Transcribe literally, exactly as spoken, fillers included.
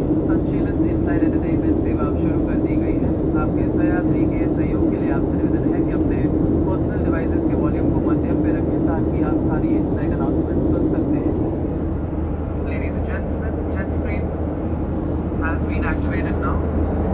संचालित inside entertainment सेवा अब शुरू कर दी गई है। आपके सहयात्री के सहयोग के लिए आपसे निवेदन है कि अपने पर्सनल डिवाइसेस के वॉल्यूम को मध्यम पे रखें ताकि आप सारी फ्लाइट अनाउंसमेंट सुन सकते हैं। Ladies and gentlemen, jet stream has been activated now.